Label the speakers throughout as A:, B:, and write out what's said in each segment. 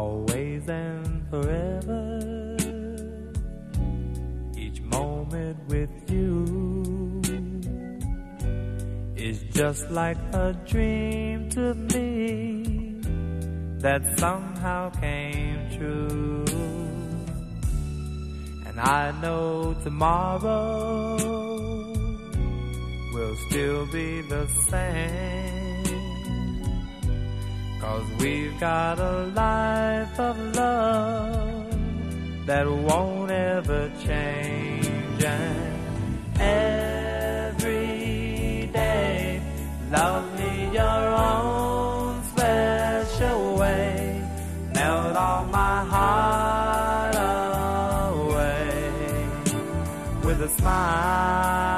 A: always and forever. Each moment with you is just like a dream to me that somehow came true. And I know tomorrow will still be the same, 'cause we've got a life of love that won't ever change. And every day, love me your own special way, melt all my heart away with a smile.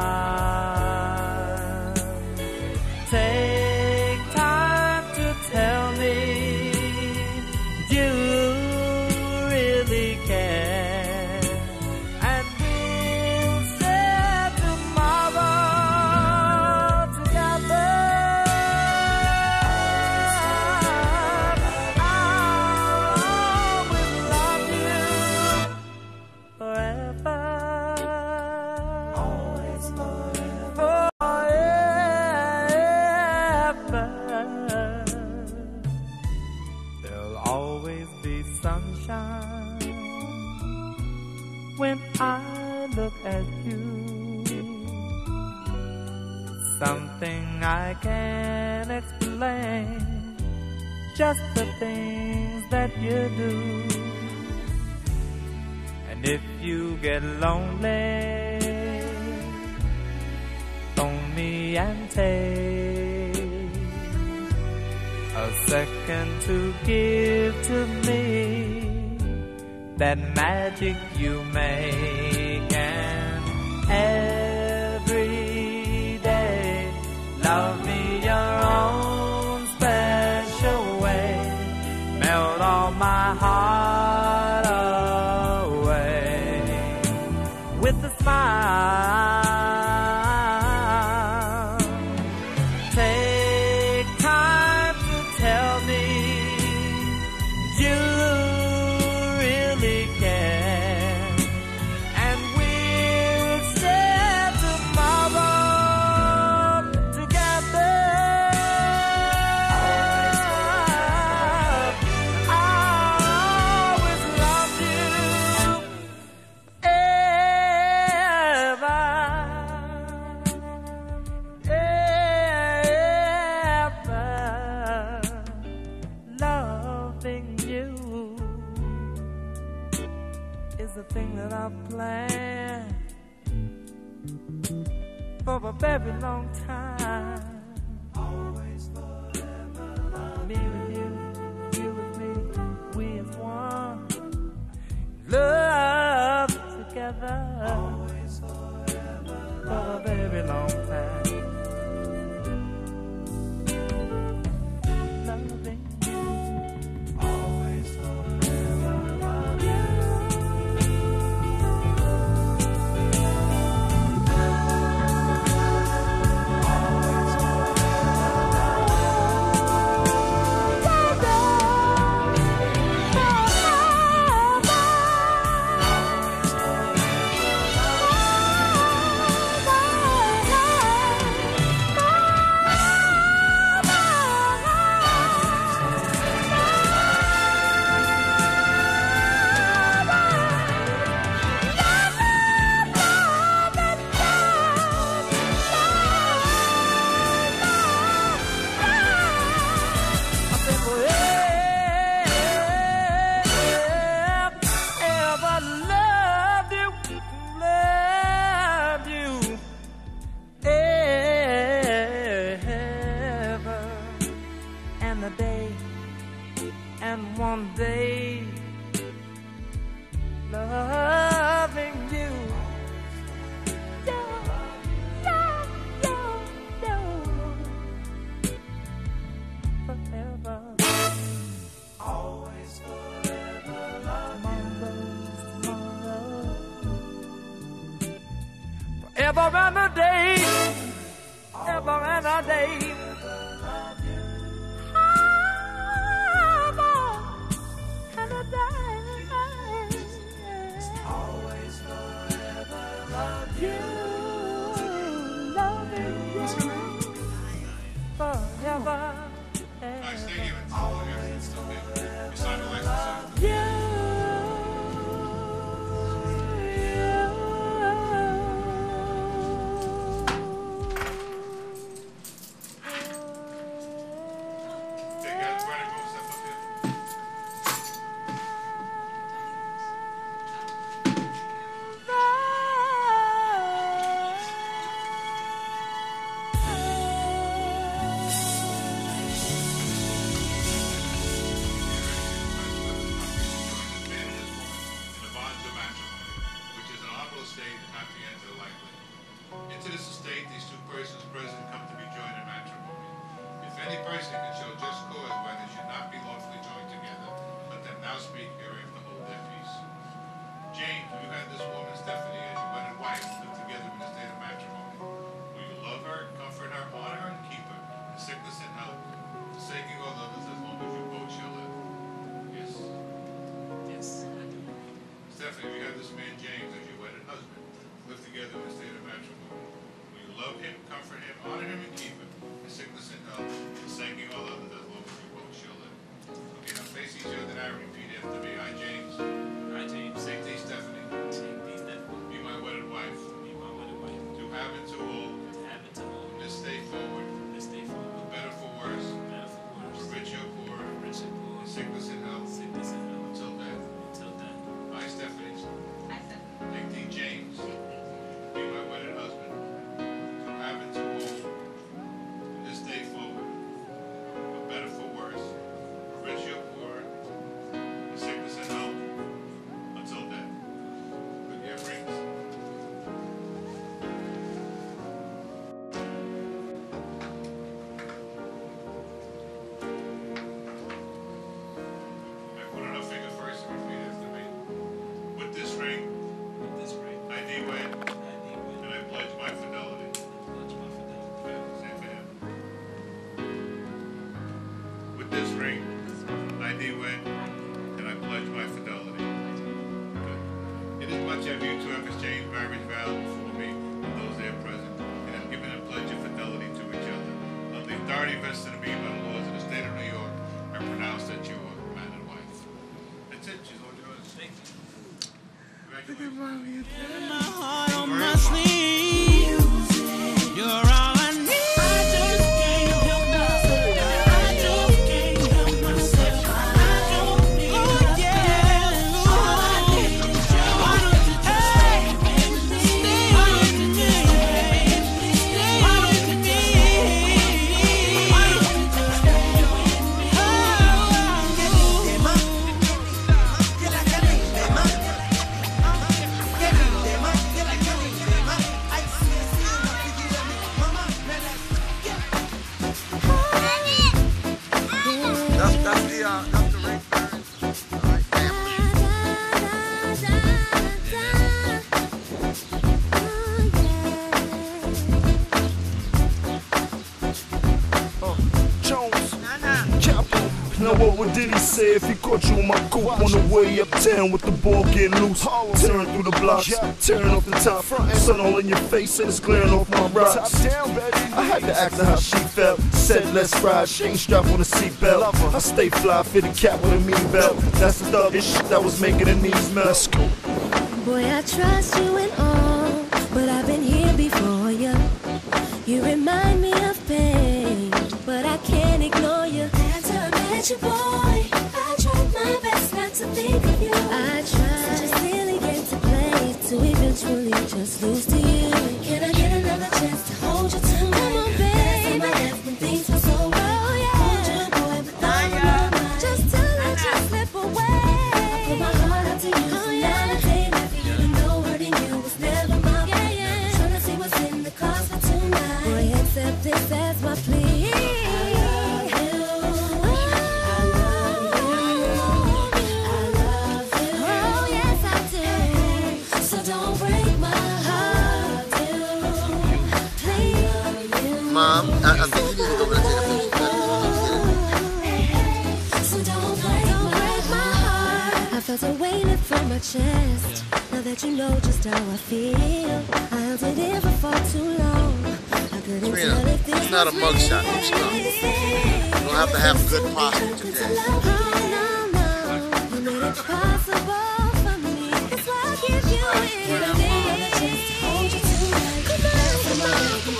A: Take time to tell me you really care, and we'll share tomorrow together. I'll always love you forever. Always forever. There'll always be sunshine when I look at you. Something I can't explain, just the things that you do. And if you get lonely, phone me and take a second to give to me that magic you make. And every day, love me your own special way, melt all my heart away with a smile. Take time to tell me you really care, and we'll share tomorrow together. I'll always love you ever, ever. Loving you is the thing that I've planned for a very long time. Always forever love me with you, you with me, we as one. Love together. Always forever for a very long time. Loving you. Always forever love you. And one day, loving you, forever, always forever, tomorrow, forever and a day, ever and a day.
B: this ring, I thee wed, and I pledge my fidelity. Good. Inasmuch as you two have exchanged marriage vows before me and those there present, and have given a pledge of fidelity to each other, on the authority vested in me by the laws of the state of New York, I pronounce that you are man and wife. That's it. She's all yours. Thank you. Congratulations.
A: My heart on my sleeve. You're all I need.
C: Now what did he say if he caught you in my coupe on the way uptown with the ball getting loose? Tearing through the blocks, tearing off the top, sun all in your face and it's glaring off my rocks. I had to ask her how she felt, said let's ride, she ain't strapped on a seatbelt. I stay fly, fit a cap with a mean belt. That's the thuggish shit that was making her knees melt. Let's go.
D: Boy, I trust you and all, but I've been here before you. You remind me of pain, but I can't ignore you. After I met you, boy, I tried my best not to think of you. I tried such a silly game to play, to eventually just lose to you. Can I get another chance to hold you tonight? Come on, baby. My left when things were so well, yeah. Hold you, boy, but not my mind. Just to let you slip away. I put my heart out to you, so now I take it. Even though hurting you was never my fault. Trying to see what's in the cards for tonight. Boy, accept this as my plea.
E: Mom, I think you need to go over and take a picture.
D: So don't break my heart. I felt a weight lift from my chest. Now that you know just how I feel, I held it in for far too long. I couldn't tell if this
E: it's not a mugshot. You don't have to have good posture today.
D: Oh, no, you made it possible for me. That's why I give you anything. Come on.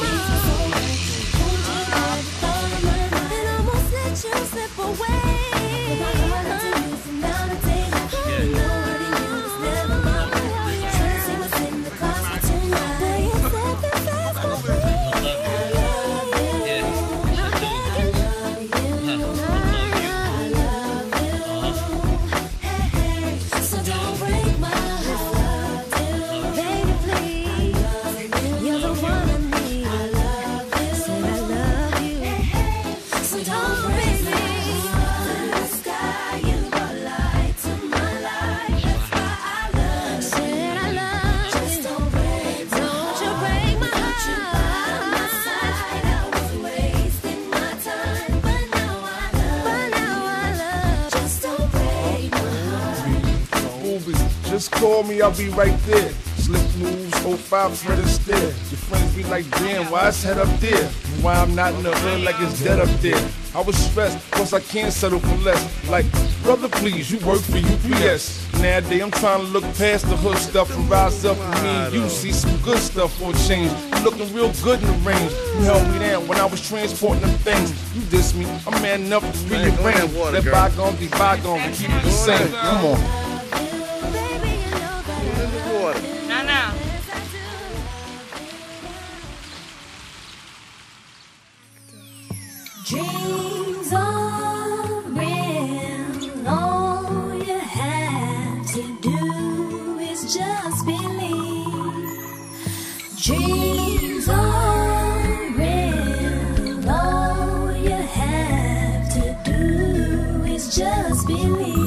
D: And almost let you slip away. My heart out to you from now to day. Hurting you is never my fault. Trying to see what's in the cards for tonight. Boy, it's like the fast for free. I love you. I'm begging you. I love you. Hey, so don't break my heart. Baby, please. You're the one I need. I love you. Said I love you. So don't break me. The sky, you brought light to my life. That's why I love you. Said I love you. Just don't break my heart. Don't you break my heart. My side, I was wasting my time, but now I love. Just don't break my heart.
F: Movie, just call me, I'll be right there. Slip moves, 05 Fred Astaire. Your friends be like, damn, why it's head up there? And why I'm not in the hood like it's dead up there? I was stressed, plus I can't settle for less. Like, brother, please, you work for UPS. Nowadays, I'm trying to look past the hood stuff and rise up and me and you see some good stuff for a change. You looking real good in the range. You held me down when I was transporting them things. You dissed me, I'm man enough to rearrange. Let bygones be bygones and keep it the same. Come on.
D: Dreams are real. All you have to do is just believe. Dreams are real. All you have to do is just believe.